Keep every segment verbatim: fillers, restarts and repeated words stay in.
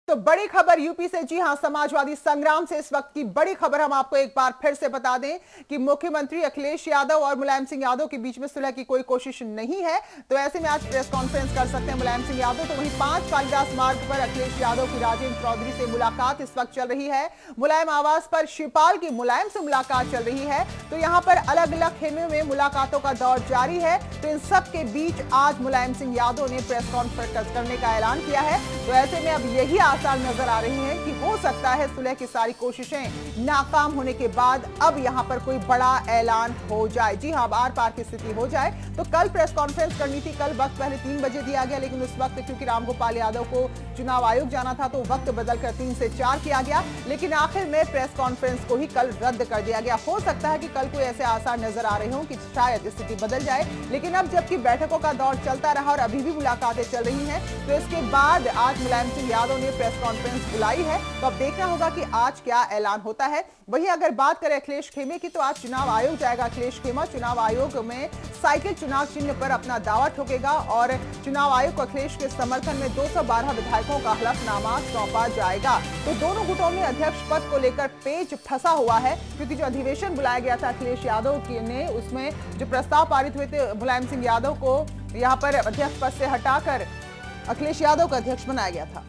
तो बड़ी खबर यूपी से, जी हां, समाजवादी संग्राम से इस वक्त की बड़ी खबर हम आपको एक बार फिर से बता दें कि मुख्यमंत्री अखिलेश यादव और मुलायम सिंह यादव के बीच में सुलह की कोई कोशिश नहीं है। तो ऐसे में आज प्रेस कॉन्फ्रेंस कर सकते हैं मुलायम सिंह यादव। तो वहीं पांच कालिदास मार्ग पर अखिलेश यादव की राजेंद्र चौधरी से मुलाकात इस वक्त चल रही है। मुलायम आवास पर शिवपाल की मुलायम से मुलाकात चल रही है। तो यहां पर अलग अलग खेमे में मुलाकातों का दौर जारी है। तो इन सब के बीच आज मुलायम सिंह यादव ने प्रेस कॉन्फ्रेंस करने का ऐलान किया है। तो ऐसे में अब यही आसार नजर आ रही हैं कि हो सकता है सुलह की सारी कोशिशें नाकाम होने के बाद अब यहां पर कोई बड़ा ऐलान हो जाए। जी हां, आर पार की स्थिति हो जाए। तो कल प्रेस कॉन्फ्रेंस करनी थी, कल वक्त पहले तीन बजे दिया गया, लेकिन उस वक्त क्योंकि रामगोपाल यादव को चुनाव आयोग जाना था तो वक्त बदलकर तीन से चार किया गया। लेकिन आखिर में प्रेस कॉन्फ्रेंस को ही कल रद्द कर दिया गया। हो सकता है कि कल कोई ऐसे आसार नजर आ रहे हों कि शायद स्थिति बदल जाए। लेकिन अब जबकि बैठकों का दौर चलता रहा और अभी भी मुलाकातें चल रही हैं, तो इसके बाद आज मुलायम सिंह यादव ने प्रेस कॉन्फ्रेंस बुलाई है। तो अब देखना होगा कि आज क्या ऐलान होता है। वहीं अगर बात करें अखिलेश खेमे की, तो आज चुनाव आयोग जाएगा अखिलेश खेमा। चुनाव आयोग में साइकिल चुनाव चिन्ह पर अपना दावा ठोकेगा और चुनाव आयोग को अखिलेश के समर्थन में दो सौ बारह विधायकों का हलफनामा सौंपा जाएगा। तो दोनों गुटों में अध्यक्ष पद को लेकर पेच फंसा हुआ है, क्योंकि जो अधिवेशन बुलाया गया था अखिलेश यादव ने, उसमें जो प्रस्ताव पारित हुए थे मुलायम सिंह यादव को यहां पर अध्यक्ष पद से हटाकर अखिलेश यादव का अध्यक्ष बनाया गया था।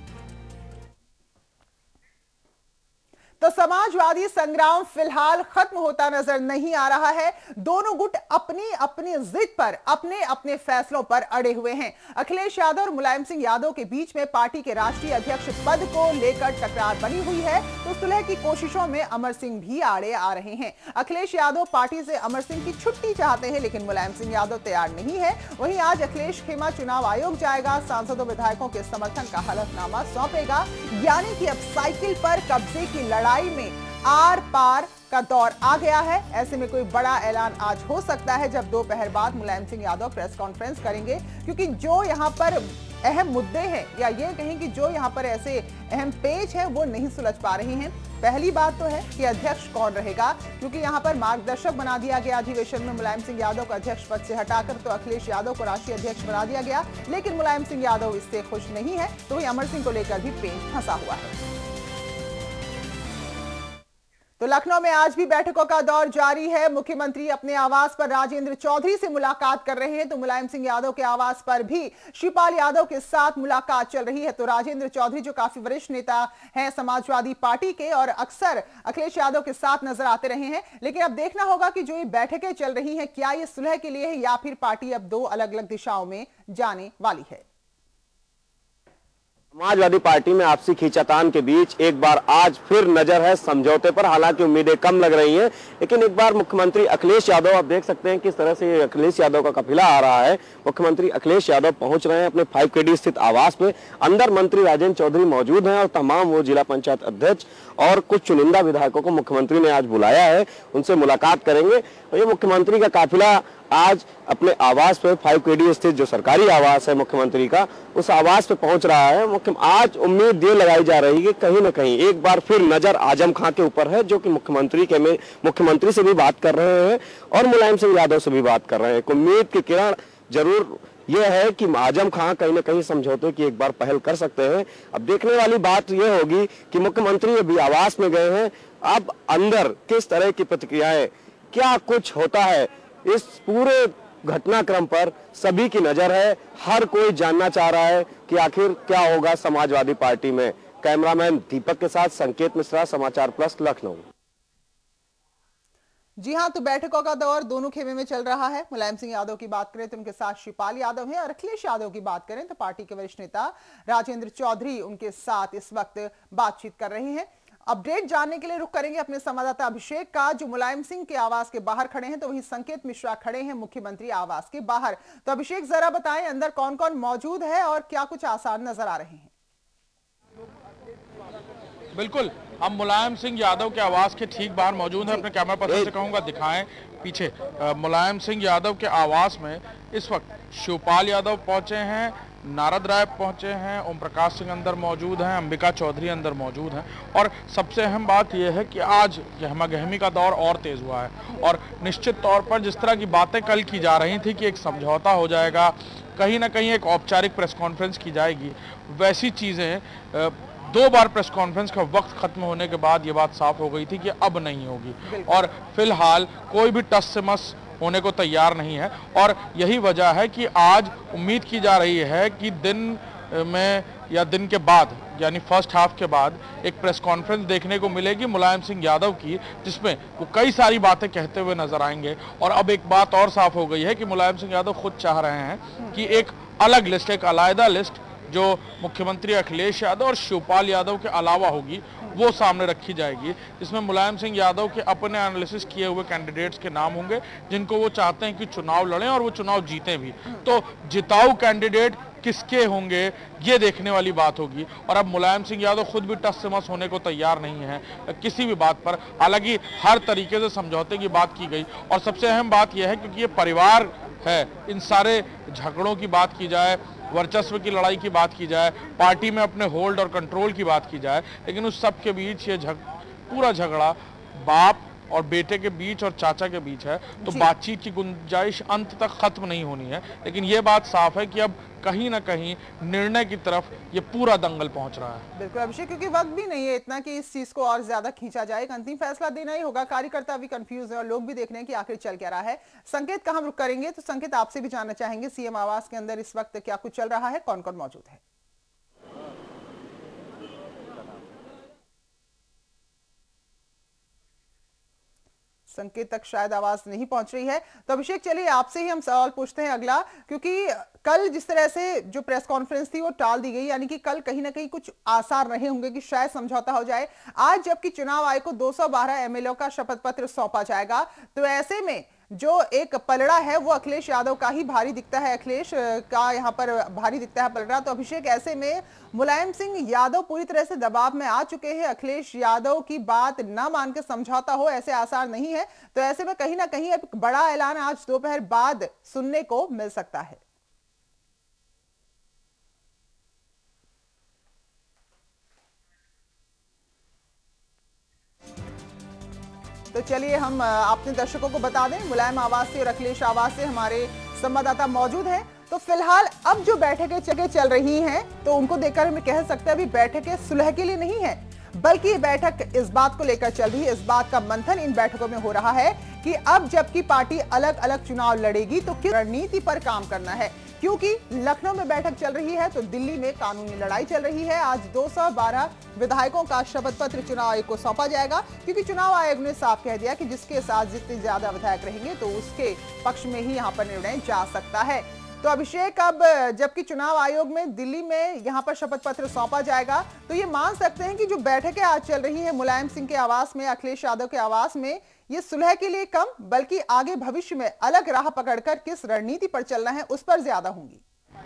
तो समाजवादी संग्राम फिलहाल खत्म होता नजर नहीं आ रहा है। दोनों गुट अपनी अपनी जिद पर, अपने अपने फैसलों पर अड़े हुए हैं। अखिलेश यादव और मुलायम सिंह यादव के बीच में पार्टी के राष्ट्रीय अध्यक्ष पद को लेकर टकरार बनी हुई है। तो सुलह की कोशिशों में अमर सिंह भी आड़े आ रहे हैं। अखिलेश यादव पार्टी से अमर सिंह की छुट्टी चाहते हैं, लेकिन मुलायम सिंह यादव तैयार नहीं है। वहीं आज अखिलेश खेमा चुनाव आयोग जाएगा, सांसदों विधायकों के समर्थन का हलफनामा सौंपेगा। यानी कि अब साइकिल पर कब्जे की लड़ाई में आर पार का दौर आ गया है। ऐसे में कोई बड़ा ऐलान आज हो सकता है जब दोपहर बाद मुलायम सिंह यादव प्रेस कॉन्फ्रेंस करेंगे, क्योंकि जो यहां पर अहम मुद्दे हैं, या ये कहें कि जो यहां पर ऐसे अहम पेच हैं, वो नहीं सुलझ पा रहे हैं। पहली बात तो है कि अध्यक्ष कौन रहेगा, क्योंकि यहां पर मार्गदर्शक बना दिया गया अधिवेशन में मुलायम सिंह यादव को अध्यक्ष पद से हटाकर, तो अखिलेश यादव को राष्ट्रीय अध्यक्ष बना दिया गया। लेकिन मुलायम सिंह यादव इससे खुश नहीं है, तो वही अमर सिंह को लेकर भी पेच फंसा हुआ है। तो लखनऊ में आज भी बैठकों का दौर जारी है। मुख्यमंत्री अपने आवास पर राजेंद्र चौधरी से मुलाकात कर रहे हैं, तो मुलायम सिंह यादव के आवास पर भी शिवपाल यादव के साथ मुलाकात चल रही है। तो राजेंद्र चौधरी जो काफी वरिष्ठ नेता हैं समाजवादी पार्टी के और अक्सर अखिलेश यादव के साथ नजर आते रहे हैं, लेकिन अब देखना होगा कि जो ये बैठकें चल रही हैं, क्या ये सुलह के लिए है या फिर पार्टी अब दो अलग अलग दिशाओं में जाने वाली है। समाजवादी पार्टी में आपसी खींचातान के बीच एक बार आज फिर नजर है समझौते पर। हालांकि उम्मीदें कम लग रही हैं, लेकिन एक बार मुख्यमंत्री अखिलेश यादव, आप देख सकते हैं किस तरह से अखिलेश यादव का काफिला आ रहा है। मुख्यमंत्री अखिलेश यादव पहुंच रहे हैं अपने फाइव के डी स्थित आवास पे। अंदर मंत्री राजेंद्र चौधरी मौजूद हैं और तमाम वो जिला पंचायत अध्यक्ष और कुछ चुनिंदा विधायकों को मुख्यमंत्री ने आज बुलाया है, उनसे मुलाकात करेंगे। तो ये मुख्यमंत्री का काफिला आज अपने आवास पे फाइव के डी स्थित जो सरकारी आवास है मुख्यमंत्री का, उस आवास पे पहुंच रहा है। मुख्य आज उम्मीद ये लगाई जा रही है कि कहीं ना कहीं एक बार फिर नजर आजम खां के ऊपर है, जो कि मुख्यमंत्री के में मुख्यमंत्री से भी बात कर रहे हैं और मुलायम सिंह यादव से भी बात कर रहे हैं। उम्मीद की किरण जरूर यह है कि आजम खां कहीं ना कहीं समझौते की एक बार पहल कर सकते हैं। अब देखने वाली बात यह होगी कि मुख्यमंत्री अभी आवास में गए हैं, अब अंदर किस तरह की प्रतिक्रियाएं, क्या कुछ होता है, इस पूरे घटनाक्रम पर सभी की नजर है। हर कोई जानना चाह रहा है कि आखिर क्या होगा समाजवादी पार्टी में। कैमरामैन दीपक के साथ संकेत मिश्रा, समाचार प्लस, लखनऊ। जी हां, तो बैठकों का दौर दोनों खेमे में चल रहा है। मुलायम सिंह यादव की बात करें तो उनके साथ शिवपाल यादव हैं, और अखिलेश यादव की बात करें तो पार्टी के वरिष्ठ नेता राजेंद्र चौधरी उनके साथ इस वक्त बातचीत कर रहे हैं। अपडेट जानने के लिए रुख करेंगे अपने संवाददाता अभिषेक का, जो मुलायम सिंह के आवास के बाहर खड़े हैं। तो वहीं संकेत मिश्रा खड़े हैं मुख्यमंत्री आवास के बाहर। तो अभिषेक, जरा बताएं अंदर कौन कौन मौजूद है और क्या कुछ आसार नजर आ रहे हैं। बिल्कुल, हम मुलायम सिंह यादव के आवास के ठीक बाहर मौजूद हैं। अपने कैमरा पर्सन से कहूंगा दिखाएं पीछे। मुलायम सिंह यादव के आवास में इस वक्त शिवपाल यादव पहुंचे हैं, नारद राय पहुंचे हैं, ओम प्रकाश सिंह अंदर मौजूद हैं, अंबिका चौधरी अंदर मौजूद हैं। और सबसे अहम बात यह है कि आज गहमा गहमी का दौर और तेज हुआ है और निश्चित तौर पर जिस तरह की बातें कल की जा रही थी कि एक समझौता हो जाएगा, कहीं ना कहीं एक औपचारिक प्रेस कॉन्फ्रेंस की जाएगी, वैसी चीज़ें दो बार प्रेस कॉन्फ्रेंस का वक्त खत्म होने के बाद ये बात साफ हो गई थी कि अब नहीं होगी और फिलहाल कोई भी टस से मस होने को तैयार नहीं है। और यही वजह है कि आज उम्मीद की जा रही है कि दिन में या दिन के बाद यानी फर्स्ट हाफ के बाद एक प्रेस कॉन्फ्रेंस देखने को मिलेगी मुलायम सिंह यादव की, जिसमें वो कई सारी बातें कहते हुए नजर आएंगे। और अब एक बात और साफ हो गई है कि मुलायम सिंह यादव खुद चाह रहे हैं कि एक अलग लिस्ट, एक अलग लिस्ट जो मुख्यमंत्री अखिलेश यादव और शिवपाल यादव के अलावा होगी वो सामने रखी जाएगी, जिसमें मुलायम सिंह यादव के अपने एनालिसिस किए हुए कैंडिडेट्स के नाम होंगे जिनको वो चाहते हैं कि चुनाव लड़ें और वो चुनाव जीतें भी। तो जिताऊ कैंडिडेट किसके होंगे ये देखने वाली बात होगी। और अब मुलायम सिंह यादव खुद भी टस से मस होने को तैयार नहीं है किसी भी बात पर। हालांकि हर तरीके से समझौते की बात की गई और सबसे अहम बात यह है क्योंकि ये परिवार है, इन सारे झगड़ों की बात की जाए, वर्चस्व की लड़ाई की बात की जाए, पार्टी में अपने होल्ड और कंट्रोल की बात की जाए, लेकिन उस सब के बीच ये झग पूरा झगड़ा बाप और बेटे के बीच और चाचा के बीच है। तो बातचीत की गुंजाइश अंत तक खत्म नहीं होनी है। लेकिन ये बात साफ है कि अब कहीं ना कहीं निर्णय की तरफ ये पूरा दंगल पहुंच रहा है। बिल्कुल अभिषेक, क्योंकि वक्त भी नहीं है इतना कि इस चीज को और ज्यादा खींचा जाए। एक अंतिम फैसला देना ही होगा। कार्यकर्ता भी कंफ्यूज है और लोग भी देख रहे हैं कि आखिर चल क्या रहा है। संकेत कहाँ रुक करेंगे, तो संकेत आपसे भी जानना चाहेंगे सीएम आवास के अंदर इस वक्त क्या कुछ चल रहा है, कौन कौन मौजूद है? संकेत तक शायद आवाज नहीं पहुंच रही है। तो अभिषेक चलिए आपसे ही हम सवाल पूछते हैं अगला, क्योंकि कल जिस तरह से जो प्रेस कॉन्फ्रेंस थी वो टाल दी गई, यानी कि कल कहीं ना कहीं कुछ आसार रहे होंगे कि शायद समझौता हो जाए। आज जबकि चुनाव आयोग को दो सौ बारह एमएलए का शपथ पत्र सौंपा जाएगा, तो ऐसे में जो एक पलड़ा है वो अखिलेश यादव का ही भारी दिखता है, अखिलेश का यहाँ पर भारी दिखता है पलड़ा। तो अभिषेक ऐसे में मुलायम सिंह यादव पूरी तरह से दबाव में आ चुके हैं। अखिलेश यादव की बात ना मान के समझौता हो ऐसे आसार नहीं है। तो ऐसे में कहीं ना कहीं एक बड़ा ऐलान आज दोपहर बाद सुनने को मिल सकता है। तो चलिए हम अपने दर्शकों को बता दें, मुलायम आवास से और अखिलेश आवास से हमारे संवाददाता मौजूद हैं। तो फिलहाल अब जो बैठकें जगह चल रही हैं तो उनको देखकर हमें कह सकते हैं अभी बैठकें सुलह के लिए नहीं है, बल्कि ये बैठक इस बात को लेकर चल रही है, इस बात का मंथन इन बैठकों में हो रहा है कि अब जबकि पार्टी अलग अलग चुनाव लड़ेगी तो किस रणनीति पर काम करना है। क्योंकि लखनऊ में बैठक चल रही है तो दिल्ली में कानूनी लड़ाई चल रही है। आज दो सौ बारह विधायकों का शपथ पत्र चुनाव आयोग को सौंपा जाएगा, क्योंकि चुनाव आयोग ने साफ कह दिया कि जिसके साथ जितने ज्यादा विधायक रहेंगे तो उसके पक्ष में ही यहाँ पर निर्णय जा सकता है। तो अभिषेक अब जबकि चुनाव आयोग में दिल्ली में यहाँ पर शपथ पत्र सौंपा जाएगा, तो ये मान सकते हैं कि जो बैठकें आज चल रही है मुलायम सिंह के आवास में, अखिलेश यादव के आवास में, ये सुलह के लिए कम बल्कि आगे भविष्य में अलग राह पकड़कर किस रणनीति पर चलना है उस पर ज्यादा होंगी।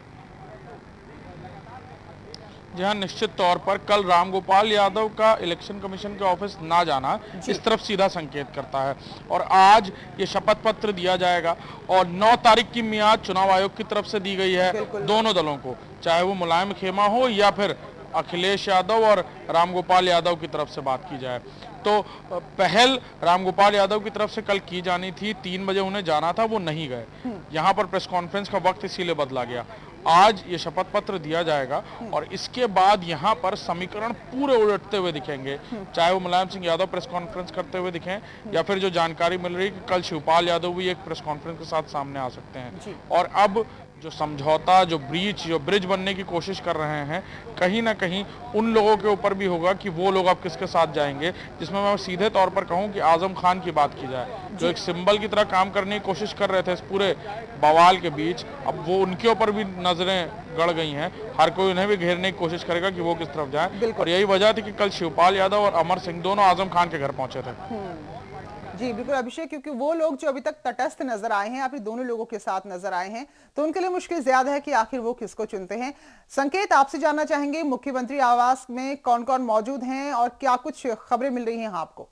जी हाँ, निश्चित तौर पर कल रामगोपाल यादव का इलेक्शन कमीशन के ऑफिस ना जाना इस तरफ सीधा संकेत करता है। और आज ये शपथ पत्र दिया जाएगा और नौ तारीख की मियाद चुनाव आयोग की तरफ से दी गई है दोनों दलों को, चाहे वो मुलायम खेमा हो या फिर अखिलेश यादव और रामगोपाल यादव की तरफ से बात की जाए। तो पहल रामगोपाल यादव की तरफ से कल की जानी थी, तीन बजे उन्हें जाना था, वो नहीं गए। यहाँ पर प्रेस कॉन्फ्रेंस का वक्त इसीलिए बदला गया। आज ये शपथ पत्र दिया जाएगा और इसके बाद यहाँ पर समीकरण पूरे उलटते हुए दिखेंगे, चाहे वो मुलायम सिंह यादव प्रेस कॉन्फ्रेंस करते हुए दिखें या फिर जो जानकारी मिल रही है कि कल शिवपाल यादव भी एक प्रेस कॉन्फ्रेंस के साथ सामने आ सकते हैं। और अब जो समझौता, जो ब्रीच, जो ब्रिज बनने की कोशिश कर रहे हैं, कहीं ना कहीं उन लोगों के ऊपर भी होगा कि वो लोग अब किसके साथ जाएंगे। जिसमें मैं सीधे तौर पर कहूं कि आजम खान की बात की जाए, जो एक सिंबल की तरह काम करने की कोशिश कर रहे थे इस पूरे बवाल के बीच, अब वो उनके ऊपर भी नजरें गड़ गई हैं। हर कोई उन्हें भी घेरने की कोशिश करेगा कि वो किस तरफ जाए। और यही वजह थी कि कल शिवपाल यादव और अमर सिंह दोनों आजम खान के घर पहुंचे थे। जी बिल्कुल अभिषेक, क्योंकि वो लोग जो अभी तक तटस्थ नजर आए हैं या फिर दोनों लोगों के साथ नजर आए हैं, तो उनके लिए मुश्किल ज्यादा है कि आखिर वो किसको चुनते हैं। संकेत आपसे जानना चाहेंगे मुख्यमंत्री आवास में कौन कौन मौजूद हैं और क्या कुछ खबरें मिल रही हैं आपको?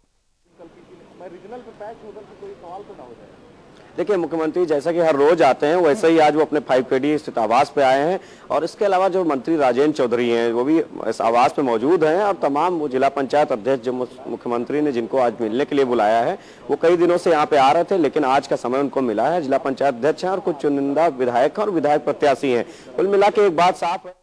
देखिए, मुख्यमंत्री जैसा कि हर रोज आते हैं वैसे ही आज वो अपने फाइव पेडी स्थित आवास पे आए हैं और इसके अलावा जो मंत्री राजेंद्र चौधरी हैं वो भी इस आवास पे मौजूद हैं और तमाम वो जिला पंचायत अध्यक्ष जो मुख्यमंत्री ने जिनको आज मिलने के लिए बुलाया है वो कई दिनों से यहाँ पे आ रहे थे, लेकिन आज का समय उनको मिला है। जिला पंचायत अध्यक्ष हैं और कुछ चुनिंदा विधायक और विधायक प्रत्याशी हैं। कुल मिला के एक बात साफ है।